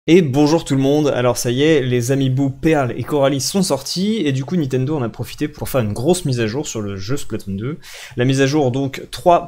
Et bonjour tout le monde, alors ça y est, les Amiibo Pearl et Coralie sont sortis, et du coup Nintendo en a profité pour faire une grosse mise à jour sur le jeu Splatoon 2. La mise à jour donc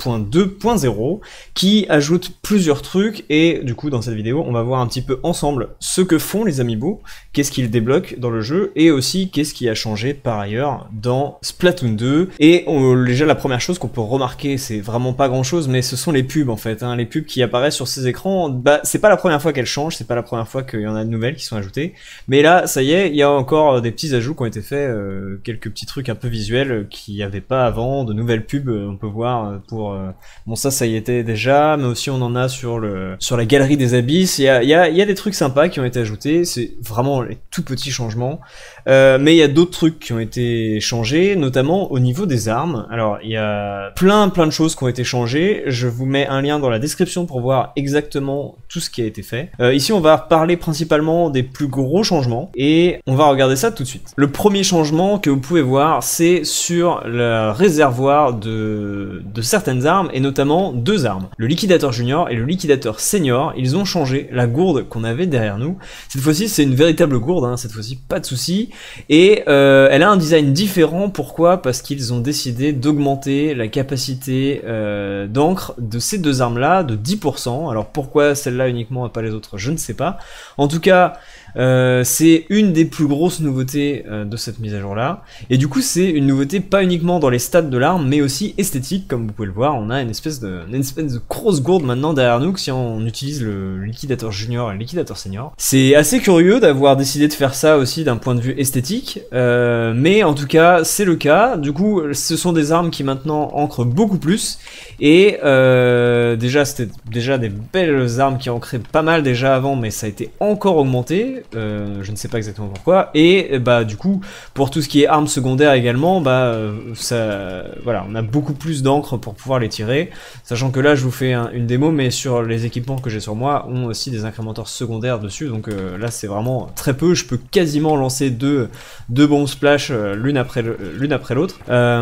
3.2.0, qui ajoute plusieurs trucs, et du coup dans cette vidéo on va voir un petit peu ensemble ce que font les Amiibo, qu'est-ce qu'ils débloquent dans le jeu, et aussi qu'est-ce qui a changé par ailleurs dans Splatoon 2. Et déjà la première chose qu'on peut remarquer, c'est vraiment pas grand chose, mais ce sont les pubs en fait, les pubs qui apparaissent sur ces écrans, bah c'est pas la première fois qu'elles changent, c'est pas la première fois qu'il y en a de nouvelles qui sont ajoutées, mais là ça y est, il y a encore des petits ajouts qui ont été faits, quelques petits trucs un peu visuels qu'il n'y avait pas avant, de nouvelles pubs on peut voir pour bon ça y était déjà, mais aussi on en a sur la galerie des abysses. Il y a des trucs sympas qui ont été ajoutés, c'est vraiment les tout petits changements, mais il y a d'autres trucs qui ont été changés, notamment au niveau des armes. Alors il y a plein de choses qui ont été changées, je vous mets un lien dans la description pour voir exactement tout ce qui a été fait. Ici on va parler principalement des plus gros changements, et on va regarder ça tout de suite. Le premier changement que vous pouvez voir, c'est sur le réservoir de certaines armes, et notamment deux armes. Le liquidateur junior et le liquidateur senior, ils ont changé la gourde qu'on avait derrière nous. Cette fois-ci c'est une véritable gourde, cette fois-ci pas de soucis, et elle a un design différent. Pourquoi? Parce qu'ils ont décidé d'augmenter la capacité d'encre de ces deux armes là de 10%. Alors pourquoi celle-là uniquement et pas les autres, je ne sais pas. En tout cas, c'est une des plus grosses nouveautés de cette mise à jour là, et du coup c'est une nouveauté pas uniquement dans les stats de l'arme, mais aussi esthétique. Comme vous pouvez le voir, on a une espèce de grosse gourde maintenant derrière nous, que si on utilise le liquidateur junior et le liquidateur senior. C'est assez curieux d'avoir décidé de faire ça aussi d'un point de vue esthétique, mais en tout cas c'est le cas. Du coup ce sont des armes qui maintenant ancrent beaucoup plus, et déjà c'était déjà des belles armes qui ancraient pas mal déjà avant, mais ça a été encore augmenté, je ne sais pas exactement pourquoi. Et bah du coup pour tout ce qui est armes secondaires également, bah ça, voilà, on a beaucoup plus d'encre pour pouvoir les tirer, sachant que là je vous fais une démo, mais sur les équipements que j'ai sur moi ont aussi des incrémenteurs secondaires dessus, donc là c'est vraiment très peu, je peux quasiment lancer deux bombes splash l'une après l'autre,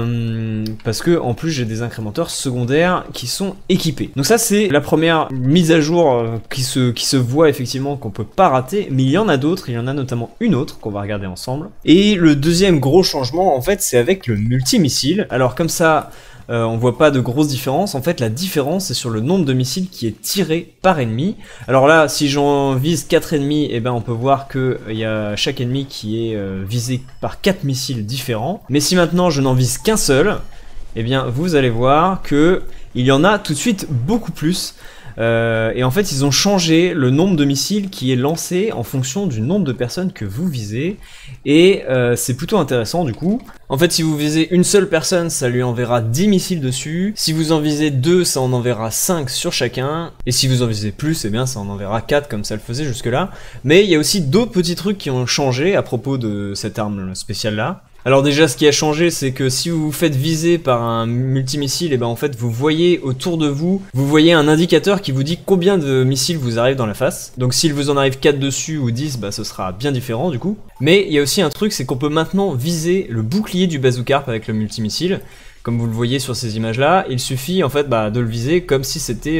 parce que en plus j'ai des incrémenteurs secondaires qui sont équipés. Donc ça c'est la première mise à jour qui se voit effectivement, qu'on peut pas rater, mais il y en a d'autres, il y en a notamment une autre qu'on va regarder ensemble. Et le deuxième gros changement en fait c'est avec le multimissile. Alors comme ça on voit pas de grosses différences. En fait la différence c'est sur le nombre de missiles qui est tiré par ennemi. Alors là si j'en vise 4 ennemis, et ben on peut voir que il y a chaque ennemi qui est visé par 4 missiles différents. Mais si maintenant je n'en vise qu'un seul, et bien vous allez voir que il y en a tout de suite beaucoup plus. Et en fait ils ont changé le nombre de missiles qui est lancé en fonction du nombre de personnes que vous visez, et c'est plutôt intéressant du coup. En fait si vous visez une seule personne, ça lui enverra 10 missiles dessus, si vous en visez 2, ça en enverra 5 sur chacun, et si vous en visez plus, eh bien ça en enverra 4 comme ça le faisait jusque là. Mais il y a aussi d'autres petits trucs qui ont changé à propos de cette arme spéciale là. Alors déjà ce qui a changé c'est que si vous vous faites viser par un multimissile, et ben en fait vous voyez autour de vous, vous voyez un indicateur qui vous dit combien de missiles vous arrivent dans la face. Donc s'il vous en arrive 4 dessus ou 10, bah ce sera bien différent du coup. Mais il y a aussi un truc, c'est qu'on peut maintenant viser le bouclier du bazookarp avec le multimissile. Comme vous le voyez sur ces images là, il suffit en fait de le viser comme si c'était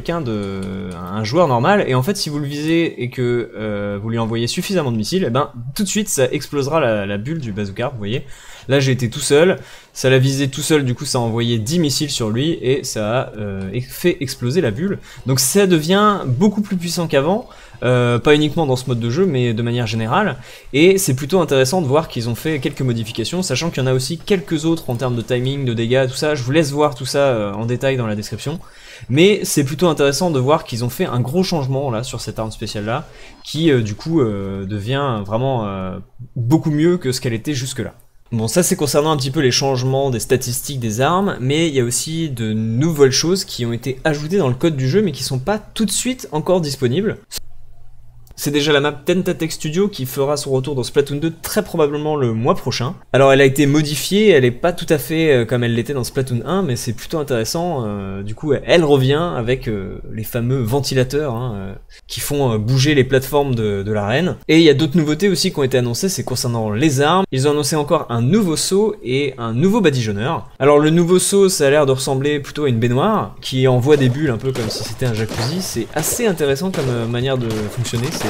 un joueur normal, et en fait si vous le visez et que vous lui envoyez suffisamment de missiles, et ben tout de suite ça explosera la bulle du bazookarp, vous voyez. Là j'ai été tout seul, ça l'a visé tout seul, du coup ça a envoyé 10 missiles sur lui et ça a fait exploser la bulle. Donc ça devient beaucoup plus puissant qu'avant, pas uniquement dans ce mode de jeu mais de manière générale, et c'est plutôt intéressant de voir qu'ils ont fait quelques modifications, sachant qu'il y en a aussi quelques autres en termes de timing, de dégâts, tout ça. Je vous laisse voir tout ça en détail dans la description, mais c'est plutôt intéressant de voir qu'ils ont fait un gros changement là sur cette arme spéciale là, qui du coup devient vraiment beaucoup mieux que ce qu'elle était jusque là. Bon, ça c'est concernant un petit peu les changements des statistiques des armes, mais il y a aussi de nouvelles choses qui ont été ajoutées dans le code du jeu mais qui sont pas tout de suite encore disponibles. C'est déjà la map Tentatek Studio qui fera son retour dans Splatoon 2 très probablement le mois prochain. Alors elle a été modifiée, elle est pas tout à fait comme elle l'était dans Splatoon 1, mais c'est plutôt intéressant. Du coup elle revient avec les fameux ventilateurs qui font bouger les plateformes de l'arène. Et il y a d'autres nouveautés aussi qui ont été annoncées, c'est concernant les armes. Ils ont annoncé encore un nouveau saut et un nouveau badigeonneur. Alors le nouveau saut, ça a l'air de ressembler plutôt à une baignoire qui envoie des bulles un peu comme si c'était un jacuzzi. C'est assez intéressant comme manière de fonctionner,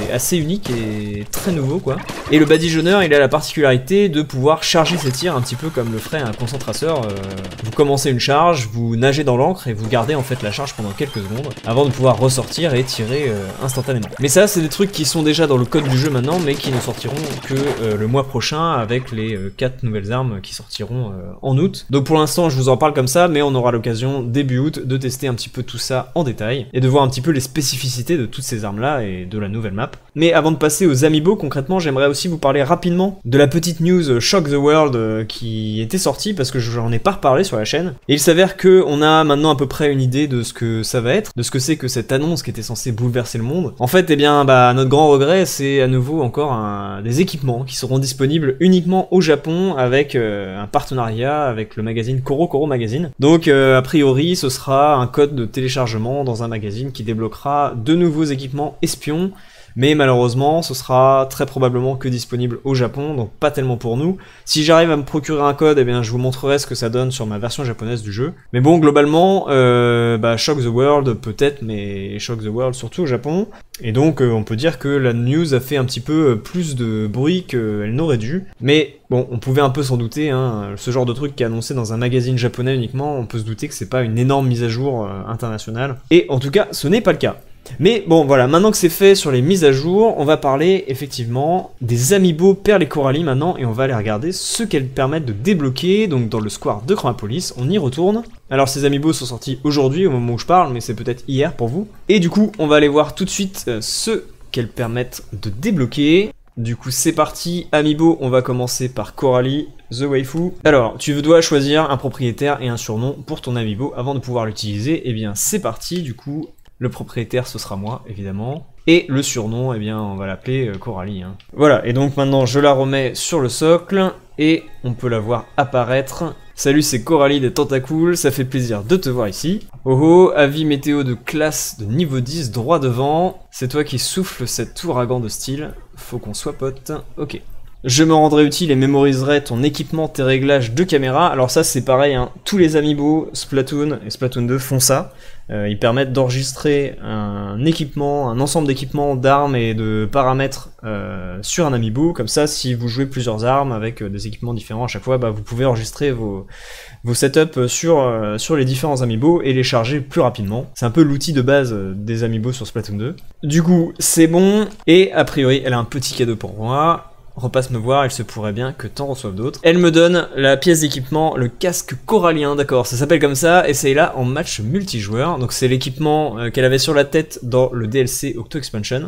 assez unique et très nouveau quoi. Et le badigeonneur il a la particularité de pouvoir charger ses tirs un petit peu comme le ferait un concentrasseur. Vous commencez une charge, vous nagez dans l'encre et vous gardez en fait la charge pendant quelques secondes avant de pouvoir ressortir et tirer instantanément. Mais ça c'est des trucs qui sont déjà dans le code du jeu maintenant mais qui ne sortiront que le mois prochain avec les 4 nouvelles armes qui sortiront en août. Donc pour l'instant je vous en parle comme ça, mais on aura l'occasion début août de tester un petit peu tout ça en détail et de voir un petit peu les spécificités de toutes ces armes là et de la nouvelle map. Mais avant de passer aux amiibo, concrètement j'aimerais aussi vous parler rapidement de la petite news Shock the World qui était sortie parce que j'en ai pas reparlé sur la chaîne. Et il s'avère que on a maintenant à peu près une idée de ce que ça va être, de ce que c'est que cette annonce qui était censée bouleverser le monde. En fait, eh bien, notre grand regret, c'est à nouveau encore des équipements qui seront disponibles uniquement au Japon avec un partenariat avec le magazine Koro Magazine. Donc, a priori, ce sera un code de téléchargement dans un magazine qui débloquera de nouveaux équipements espions. Mais malheureusement, ce sera très probablement que disponible au Japon, donc pas tellement pour nous. Si j'arrive à me procurer un code, eh bien je vous montrerai ce que ça donne sur ma version japonaise du jeu. Mais bon, globalement, Shock the World peut-être, mais Shock the World surtout au Japon. Et donc on peut dire que la news a fait un petit peu plus de bruit qu'elle n'aurait dû. Mais bon, on pouvait un peu s'en douter, hein, ce genre de truc qui est annoncé dans un magazine japonais uniquement, on peut se douter que c'est pas une énorme mise à jour internationale. Et en tout cas, ce n'est pas le cas. Mais bon voilà, maintenant que c'est fait sur les mises à jour, on va parler effectivement des amiibo Perles et Coralie maintenant, et on va aller regarder ce qu'elles permettent de débloquer, donc dans le square de Chromapolis, on y retourne. Alors ces amiibo sont sortis aujourd'hui au moment où je parle, mais c'est peut-être hier pour vous. Et du coup, on va aller voir tout de suite ce qu'elles permettent de débloquer. Du coup c'est parti, amiibo, on va commencer par Coralie, the waifu. Alors, tu dois choisir un propriétaire et un surnom pour ton amiibo avant de pouvoir l'utiliser. Et bien c'est parti, du coup... Le propriétaire, ce sera moi, évidemment. Et le surnom, eh bien, on va l'appeler Coralie. Hein. Voilà, et donc maintenant, je la remets sur le socle, et on peut la voir apparaître. Salut, c'est Coralie des Tentacools, ça fait plaisir de te voir ici. Oh oh, avis météo de classe de niveau 10, droit devant. C'est toi qui souffles cet ouragan de style. Faut qu'on soit potes. Ok. Je me rendrai utile et mémoriserai ton équipement, tes réglages de caméra. Alors ça c'est pareil, hein. Tous les amiibo Splatoon et Splatoon 2 font ça. Ils permettent d'enregistrer un équipement, un ensemble d'équipements, d'armes et de paramètres sur un amiibo. Comme ça, si vous jouez plusieurs armes avec des équipements différents à chaque fois, vous pouvez enregistrer vos setups sur les différents amiibo et les charger plus rapidement. C'est un peu l'outil de base des amiibo sur Splatoon 2. Du coup, c'est bon. Et a priori, elle a un petit cadeau pour moi. Repasse me voir, il se pourrait bien que t'en reçoives d'autres. Elle me donne la pièce d'équipement, le casque corallien, d'accord, ça s'appelle comme ça, et c'est là en match multijoueur. Donc c'est l'équipement qu'elle avait sur la tête dans le DLC Octo Expansion.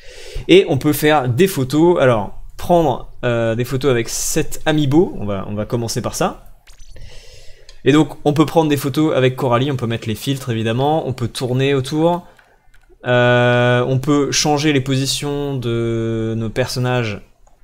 Et on peut faire des photos, alors prendre des photos avec cet amiibo, on va commencer par ça. Et donc on peut prendre des photos avec Coralie, on peut mettre les filtres évidemment, on peut tourner autour. On peut changer les positions de nos personnages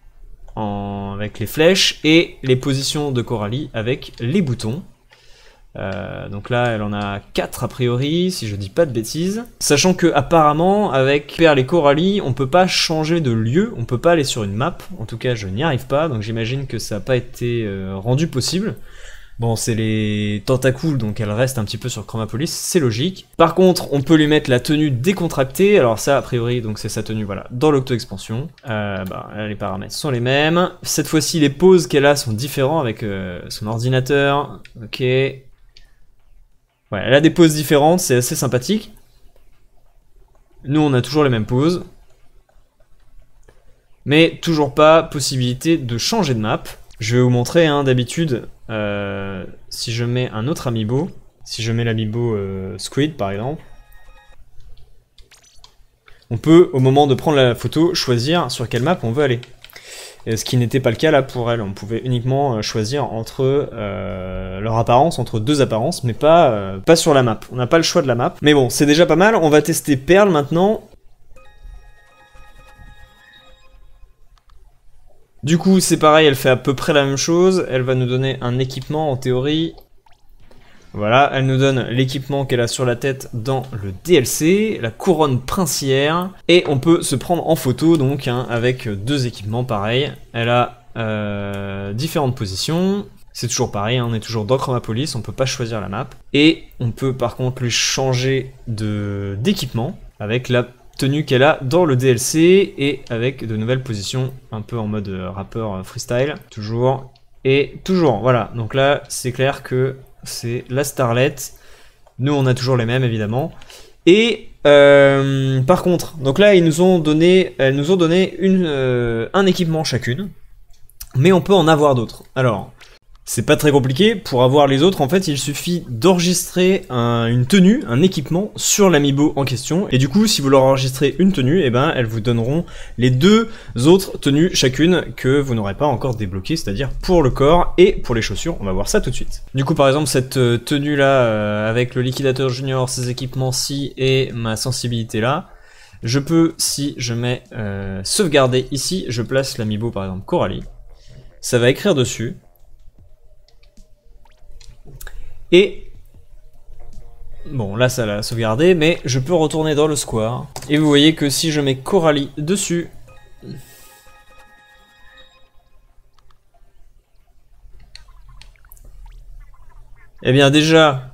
avec les flèches et les positions de Coralie avec les boutons. Donc là elle en a 4 a priori si je dis pas de bêtises, sachant que apparemment avec Perles et Coralie on peut pas changer de lieu, on peut pas aller sur une map, en tout cas je n'y arrive pas, donc j'imagine que ça n'a pas été rendu possible. Bon, c'est les Tentacools, donc elle reste un petit peu sur Chromapolis, c'est logique. Par contre, on peut lui mettre la tenue décontractée, alors ça, a priori, donc c'est sa tenue, voilà, dans l'auto-expansion. Là, les paramètres sont les mêmes. Cette fois-ci, les poses qu'elle a sont différents avec son ordinateur. Ok. Ouais, elle a des poses différentes, c'est assez sympathique. Nous, on a toujours les mêmes poses. Mais toujours pas possibilité de changer de map. Je vais vous montrer, hein, d'habitude, si je mets un autre amiibo, si je mets l'amiibo Squid par exemple, on peut, au moment de prendre la photo, choisir sur quelle map on veut aller. Et ce qui n'était pas le cas là pour elle, on pouvait uniquement choisir entre leur apparence, entre deux apparences, mais pas sur la map. On n'a pas le choix de la map. Mais bon, c'est déjà pas mal, on va tester Perle maintenant. Du coup, c'est pareil, elle fait à peu près la même chose. Elle va nous donner un équipement en théorie. Voilà, elle nous donne l'équipement qu'elle a sur la tête dans le DLC, la couronne princière. Et on peut se prendre en photo, donc, hein, avec deux équipements pareils. Elle a différentes positions. C'est toujours pareil, hein, on est toujours dans Chromapolis, on peut pas choisir la map. Et on peut par contre lui changer d'équipement avec la tenue qu'elle a dans le DLC, et avec de nouvelles positions, un peu en mode rappeur freestyle, toujours, et toujours, voilà. Donc là, c'est clair que c'est la Starlet. Nous, on a toujours les mêmes, évidemment. Et par contre, donc là, elles nous ont donné un équipement chacune, mais on peut en avoir d'autres. Alors, c'est pas très compliqué. Pour avoir les autres, en fait, il suffit d'enregistrer une tenue, un équipement sur l'amiibo en question. Et du coup, si vous leur enregistrez une tenue, eh ben, elles vous donneront les 2 autres tenues chacune que vous n'aurez pas encore débloquées, c'est-à-dire pour le corps et pour les chaussures. On va voir ça tout de suite. Du coup, par exemple, cette tenue-là, avec le liquidateur junior, ses équipements-ci et ma sensibilité-là, je peux, si je mets sauvegarder ici, je place l'amiibo, par exemple, Coralie. Ça va écrire dessus. Et bon, là ça l'a sauvegardé, mais je peux retourner dans le square. Et vous voyez que si je mets Coralie dessus, eh bien déjà,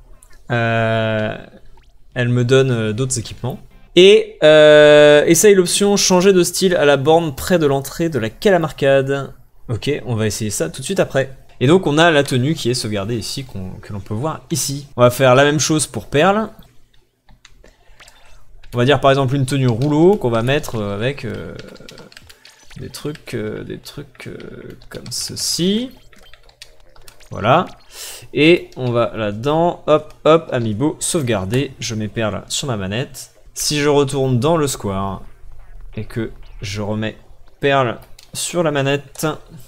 elle me donne d'autres équipements. Et essaye l'option changer de style à la borne près de l'entrée de la Calamarcade. Ok, on va essayer ça tout de suite après. Et donc on a la tenue qui est sauvegardée ici, que l'on peut voir ici. On va faire la même chose pour Perle. On va dire par exemple une tenue rouleau qu'on va mettre avec des trucs comme ceci. Voilà. Et on va là-dedans, hop, hop, amiibo, sauvegarder. Je mets Perle sur ma manette. Si je retourne dans le square et que je remets Perle sur la manette...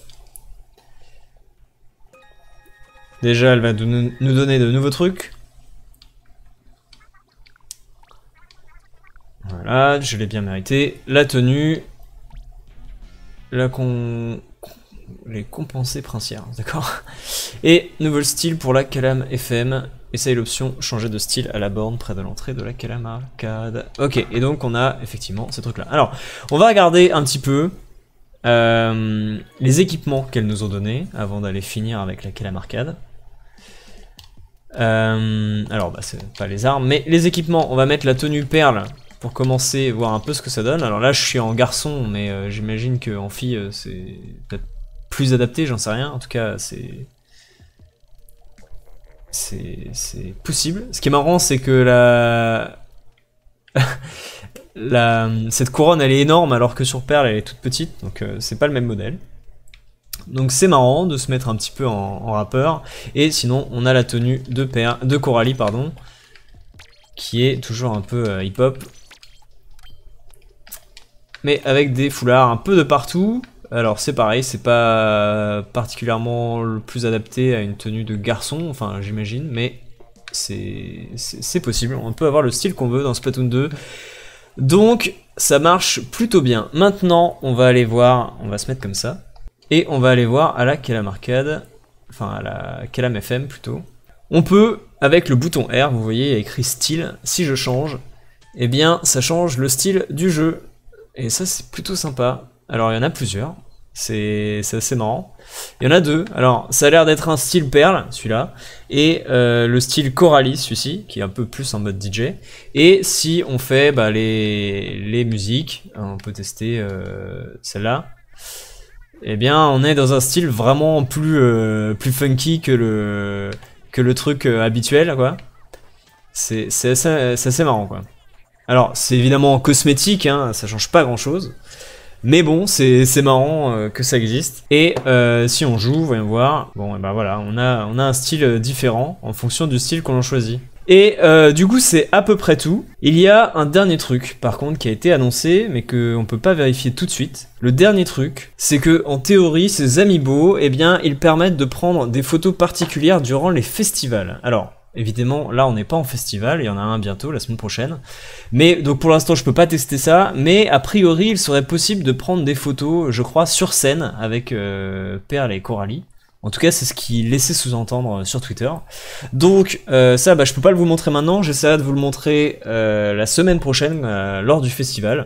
Déjà, elle va nous donner de nouveaux trucs. Voilà, je l'ai bien mérité. La tenue. Les compensés princières, d'accord. Et nouveau style pour la Calam FM. Essaye l'option changer de style à la borne près de l'entrée de la Calamarcade. Ok, et donc on a effectivement ces trucs-là. Alors, on va regarder un petit peu les équipements qu'elles nous ont donnés avant d'aller finir avec la Calamarcade. Alors bah c'est pas les armes mais les équipements. On va mettre la tenue Perle pour commencer, voir un peu ce que ça donne. Alors là je suis en garçon mais j'imagine qu'en fille c'est peut-être plus adapté, j'en sais rien. En tout cas c'est possible. Ce qui est marrant c'est que cette couronne elle est énorme alors que sur Perle elle est toute petite, donc c'est pas le même modèle. Donc c'est marrant de se mettre un petit peu en rappeur. Et sinon on a la tenue de Coralie, pardon, qui est toujours un peu hip-hop, mais avec des foulards un peu de partout. Alors c'est pareil, c'est pas particulièrement le plus adapté à une tenue de garçon, enfin j'imagine, mais c'est possible. On peut avoir le style qu'on veut dans Splatoon 2. Donc ça marche plutôt bien. Maintenant on va aller voir, on va se mettre comme ça. Et on va aller voir à la Calamarcade, enfin à la Calam FM plutôt. On peut, avec le bouton R, vous voyez, il y a écrit style, si je change, eh bien ça change le style du jeu. Et ça c'est plutôt sympa. Alors il y en a plusieurs, c'est assez marrant. Il y en a 2, alors ça a l'air d'être un style Perle, celui-là, et le style Coralie, celui-ci, qui est un peu plus en mode DJ. Et si on fait bah, les musiques, on peut tester celle-là. Eh bien, on est dans un style vraiment plus funky que le truc habituel, quoi. C'est assez marrant, quoi. Alors, c'est évidemment cosmétique, hein, ça change pas grand-chose. Mais bon, c'est marrant que ça existe. Et si on joue, voyons voir. Bon, et ben voilà, on a un style différent en fonction du style qu'on choisit. Et du coup c'est à peu près tout. Il y a un dernier truc par contre qui a été annoncé mais qu'on peut pas vérifier tout de suite. Le dernier truc, c'est que en théorie ces amiibo, eh bien ils permettent de prendre des photos particulières durant les festivals. Alors évidemment là on n'est pas en festival, il y en a un bientôt la semaine prochaine. Mais donc pour l'instant je peux pas tester ça, mais a priori il serait possible de prendre des photos, je crois, sur scène avec Perle et Coralie. En tout cas, c'est ce qu'il laissait sous-entendre sur Twitter. Donc ça, bah, je peux pas vous montrer maintenant, j'essaierai de vous le montrer la semaine prochaine lors du festival.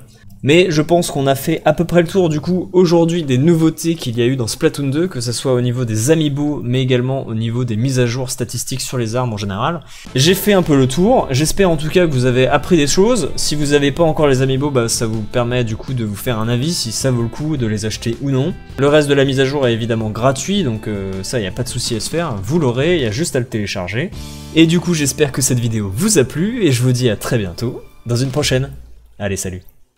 Mais je pense qu'on a fait à peu près le tour du coup aujourd'hui des nouveautés qu'il y a eu dans Splatoon 2, que ce soit au niveau des amiibo, mais également au niveau des mises à jour statistiques sur les armes en général. J'ai fait un peu le tour, j'espère en tout cas que vous avez appris des choses. Si vous n'avez pas encore les amiibo, bah, ça vous permet du coup de vous faire un avis si ça vaut le coup de les acheter ou non. Le reste de la mise à jour est évidemment gratuit, donc ça, il n'y a pas de souci à se faire, vous l'aurez, il y a juste à le télécharger. Et du coup, j'espère que cette vidéo vous a plu, et je vous dis à très bientôt dans une prochaine. Allez, salut!